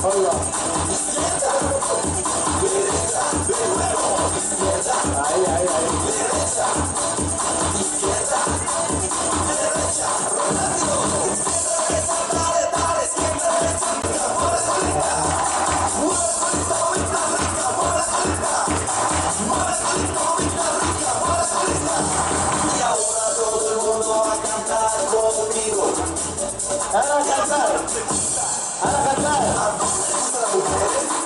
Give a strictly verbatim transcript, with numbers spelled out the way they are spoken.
Oiga. Ahí, ahí, ahí. Y ahora todo el mundo va a cantar conmigo. Ahora a cantar. Ahora a cantar. ¿A dónde gustan las mujeres?